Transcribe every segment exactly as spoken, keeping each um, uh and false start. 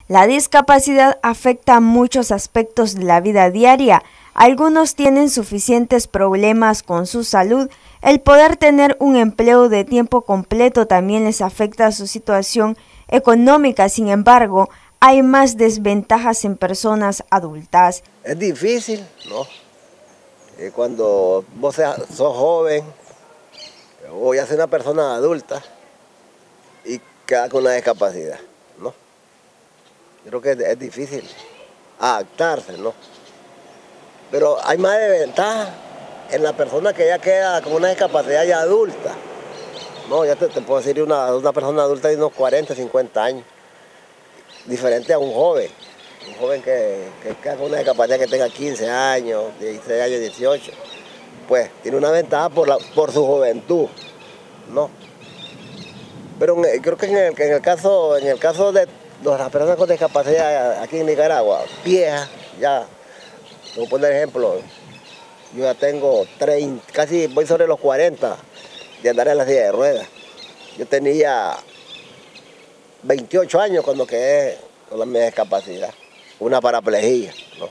La discapacidad afecta a muchos aspectos de la vida diaria. Algunos tienen suficientes problemas con su salud. El poder tener un empleo de tiempo completo también les afecta a su situación económica. Sin embargo, hay más desventajas en personas adultas. Es difícil, ¿no? Eh, cuando vos seas, sos joven o ya seas una persona adulta y quedas con una discapacidad, ¿no? Creo que es, es difícil adaptarse, ¿no? Pero hay más desventajas en la persona que ya queda con una discapacidad ya adulta. No, ya te, te puedo decir una, una persona adulta de unos cuarenta, cincuenta años, diferente a un joven. Un joven que, que queda con una discapacidad que tenga quince años, dieciséis años, dieciocho, pues tiene una ventaja por, la, por su juventud, ¿no? Pero en, creo que en el, en el caso, en el caso de las personas con discapacidad aquí en Nicaragua, viejas, ya, voy a poner ejemplo, yo ya tengo treinta, casi voy sobre los cuarenta de andar en la silla de ruedas. Yo tenía veintiocho años cuando quedé con la media discapacidad, una paraplegia, ¿no?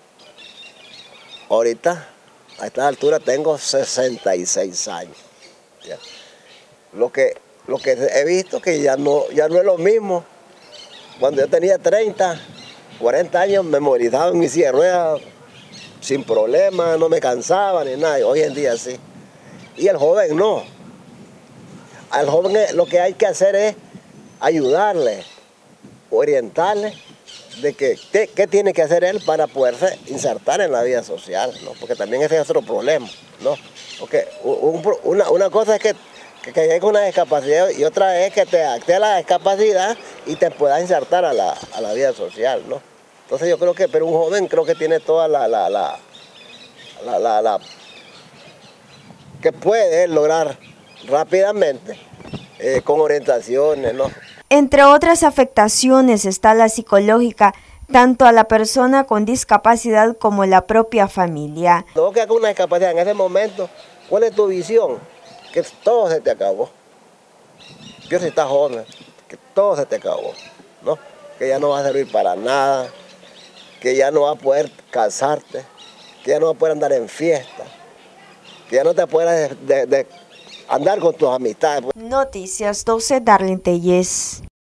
Ahorita, a esta altura, tengo sesenta y seis años. ¿Ya? Lo que, lo que he visto que ya no, ya no es lo mismo. Cuando yo tenía treinta, cuarenta años, me movilizaba en mi silla de ruedas sin problema, no me cansaba ni nada. Hoy en día sí. Y el joven no. Al joven lo que hay que hacer es ayudarle, orientarle de que, qué, qué tiene que hacer él para poderse insertar en la vida social, ¿no? Porque también ese es otro problema, ¿no? Porque un, una, una cosa es que, que, que llegue con una discapacidad y otra es que te acte la discapacidad y te puedas insertar a la, a la vida social, ¿no? Entonces yo creo que, pero un joven creo que tiene toda la, la, la, la, la, la que puede lograr rápidamente eh, con orientaciones, ¿no? Entre otras afectaciones está la psicológica, tanto a la persona con discapacidad como la propia familia. Todo que con una discapacidad en ese momento, ¿cuál es tu visión? Que todo se te acabó. Yo si estás joven, que todo se te acabó, ¿no? Que ya no va a servir para nada, que ya no vas a poder casarte, que ya no vas a poder andar en fiesta, que ya no te puedes de, de andar con tus amistades. Noticias doce, Darlene Tellez.